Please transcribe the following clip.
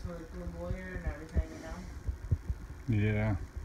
with the lawyer and everything, you know? Yeah.